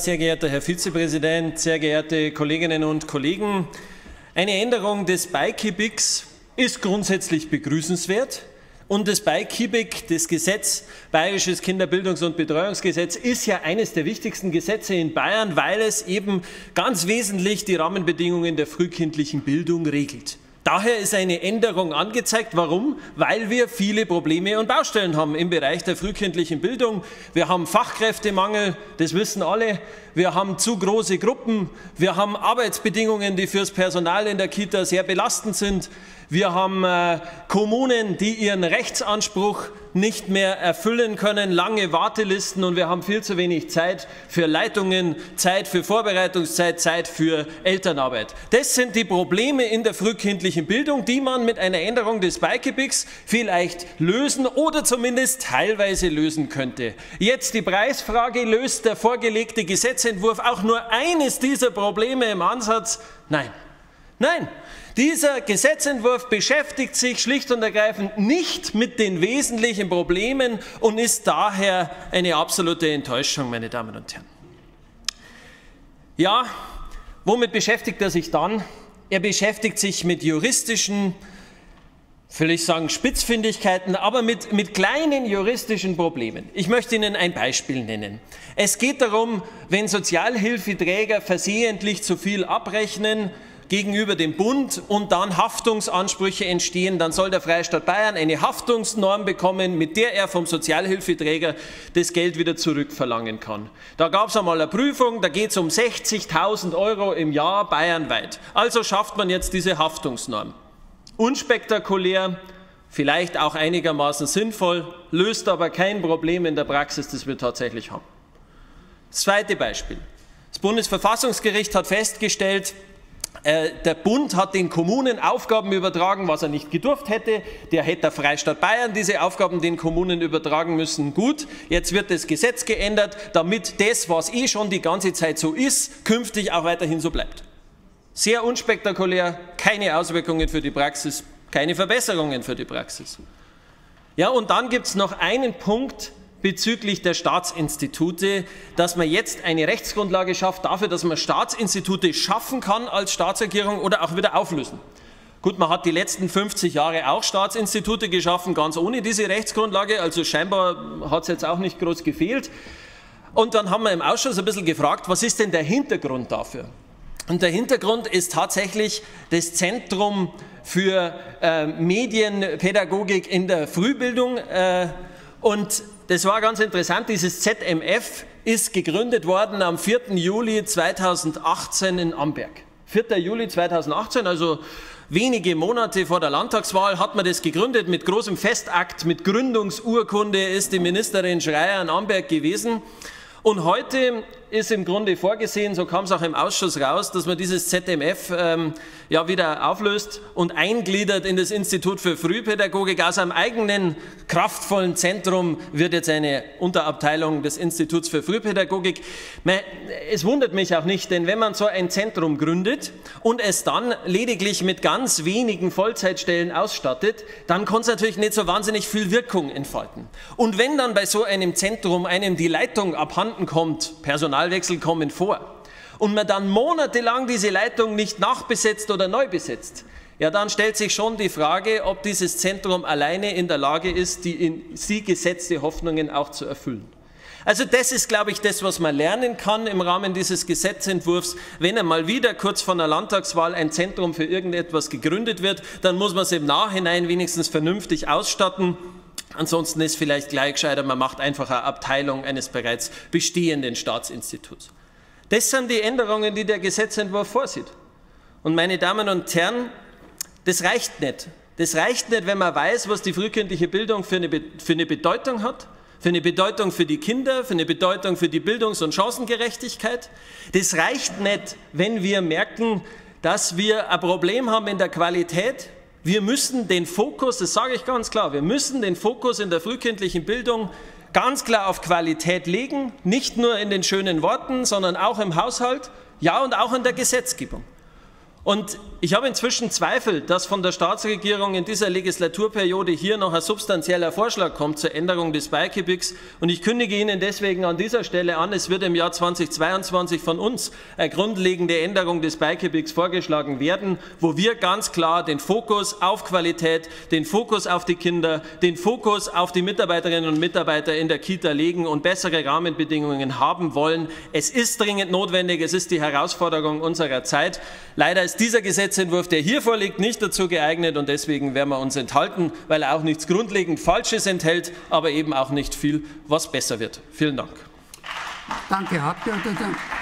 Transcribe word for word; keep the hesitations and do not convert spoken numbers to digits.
Sehr geehrter Herr Vizepräsident, sehr geehrte Kolleginnen und Kollegen! Eine Änderung des BeiKiBigs ist grundsätzlich begrüßenswert. Und das BeiKiBig, das Gesetz, Bayerisches Kinderbildungs- und Betreuungsgesetz, ist ja eines der wichtigsten Gesetze in Bayern, weil es eben ganz wesentlich die Rahmenbedingungen der frühkindlichen Bildung regelt. Daher ist eine Änderung angezeigt. Warum? Weil wir viele Probleme und Baustellen haben im Bereich der frühkindlichen Bildung. Wir haben Fachkräftemangel, das wissen alle. Wir haben zu große Gruppen. Wir haben Arbeitsbedingungen, die fürs Personal in der Kita sehr belastend sind. Wir haben äh, Kommunen, die ihren Rechtsanspruch nicht mehr erfüllen können, lange Wartelisten, und wir haben viel zu wenig Zeit für Leitungen, Zeit für Vorbereitungszeit, Zeit für Elternarbeit. Das sind die Probleme in der frühkindlichen Bildung, die man mit einer Änderung des BeiKiBigs vielleicht lösen oder zumindest teilweise lösen könnte. Jetzt die Preisfrage: Löst der vorgelegte Gesetzentwurf auch nur eines dieser Probleme im Ansatz? Nein. Nein. Dieser Gesetzentwurf beschäftigt sich schlicht und ergreifend nicht mit den wesentlichen Problemen und ist daher eine absolute Enttäuschung, meine Damen und Herren. Ja, womit beschäftigt er sich dann? Er beschäftigt sich mit juristischen, will ich sagen, Spitzfindigkeiten, aber mit, mit kleinen juristischen Problemen. Ich möchte Ihnen ein Beispiel nennen. Es geht darum, wenn Sozialhilfeträger versehentlich zu viel abrechnen gegenüber dem Bund und dann Haftungsansprüche entstehen, dann soll der Freistaat Bayern eine Haftungsnorm bekommen, mit der er vom Sozialhilfeträger das Geld wieder zurückverlangen kann. Da gab es einmal eine Prüfung, da geht es um sechzigtausend Euro im Jahr bayernweit. Also schafft man jetzt diese Haftungsnorm. Unspektakulär, vielleicht auch einigermaßen sinnvoll, löst aber kein Problem in der Praxis, das wir tatsächlich haben. Das zweite Beispiel. Das Bundesverfassungsgericht hat festgestellt, der Bund hat den Kommunen Aufgaben übertragen, was er nicht gedurft hätte. Der hätte der Freistaat Bayern diese Aufgaben den Kommunen übertragen müssen. Gut, jetzt wird das Gesetz geändert, damit das, was eh schon die ganze Zeit so ist, künftig auch weiterhin so bleibt. Sehr unspektakulär, keine Auswirkungen für die Praxis, keine Verbesserungen für die Praxis. Ja, und dann gibt es noch einen Punkt bezüglich der Staatsinstitute, dass man jetzt eine Rechtsgrundlage schafft dafür, dass man Staatsinstitute schaffen kann als Staatsregierung oder auch wieder auflösen. Gut, man hat die letzten fünfzig Jahre auch Staatsinstitute geschaffen, ganz ohne diese Rechtsgrundlage, also scheinbar hat es jetzt auch nicht groß gefehlt. Und dann haben wir im Ausschuss ein bisschen gefragt, was ist denn der Hintergrund dafür? Und der Hintergrund ist tatsächlich das Zentrum für äh, Medienpädagogik in der Frühbildung, äh, und das war ganz interessant. Dieses Z M F ist gegründet worden am vierten Juli zweitausendachtzehn in Amberg. vierter Juli zweitausendachtzehn, also wenige Monate vor der Landtagswahl, hat man das gegründet. Mit großem Festakt, mit Gründungsurkunde ist die Ministerin Schreier in Amberg gewesen. Und heute ist im Grunde vorgesehen, so kam es auch im Ausschuss raus, dass man dieses Z M F ähm, ja wieder auflöst und eingliedert in das Institut für Frühpädagogik. Aus einem eigenen kraftvollen Zentrum wird jetzt eine Unterabteilung des Instituts für Frühpädagogik. Es wundert mich auch nicht, denn wenn man so ein Zentrum gründet und es dann lediglich mit ganz wenigen Vollzeitstellen ausstattet, dann kann es natürlich nicht so wahnsinnig viel Wirkung entfalten. Und wenn dann bei so einem Zentrum einem die Leitung abhanden kommt, Personalwechsel kommen vor, und man dann monatelang diese Leitung nicht nachbesetzt oder neu besetzt, ja, dann stellt sich schon die Frage, ob dieses Zentrum alleine in der Lage ist, die in sie gesetzte Hoffnungen auch zu erfüllen. Also das ist, glaube ich, das, was man lernen kann im Rahmen dieses Gesetzentwurfs. Wenn einmal wieder kurz vor einer Landtagswahl ein Zentrum für irgendetwas gegründet wird, dann muss man es im Nachhinein wenigstens vernünftig ausstatten. Ansonsten ist vielleicht gleich gescheiter, man macht einfach eine Abteilung eines bereits bestehenden Staatsinstituts. Das sind die Änderungen, die der Gesetzentwurf vorsieht. Und meine Damen und Herren, das reicht nicht. Das reicht nicht, wenn man weiß, was die frühkindliche Bildung für eine, für eine Bedeutung hat, für eine Bedeutung für die Kinder, für eine Bedeutung für die Bildungs- und Chancengerechtigkeit. Das reicht nicht, wenn wir merken, dass wir ein Problem haben in der Qualität. Wir müssen den Fokus, das sage ich ganz klar, wir müssen den Fokus in der frühkindlichen Bildung ganz klar auf Qualität legen, nicht nur in den schönen Worten, sondern auch im Haushalt, ja, und auch in der Gesetzgebung. Und ich habe inzwischen Zweifel, dass von der Staatsregierung in dieser Legislaturperiode hier noch ein substanzieller Vorschlag kommt zur Änderung des Bicybeaks. Und ich kündige Ihnen deswegen an dieser Stelle an, es wird im Jahr zweitausendzweiundzwanzig von uns eine grundlegende Änderung des Bicybeaks vorgeschlagen werden, wo wir ganz klar den Fokus auf Qualität, den Fokus auf die Kinder, den Fokus auf die Mitarbeiterinnen und Mitarbeiter in der Kita legen und bessere Rahmenbedingungen haben wollen. Es ist dringend notwendig, es ist die Herausforderung unserer Zeit. Leider ist dieser Gesetzentwurf, der hier vorliegt, nicht dazu geeignet und deswegen werden wir uns enthalten, weil er auch nichts grundlegend Falsches enthält, aber eben auch nicht viel, was besser wird. Vielen Dank. Danke, Herr Abgeordneter.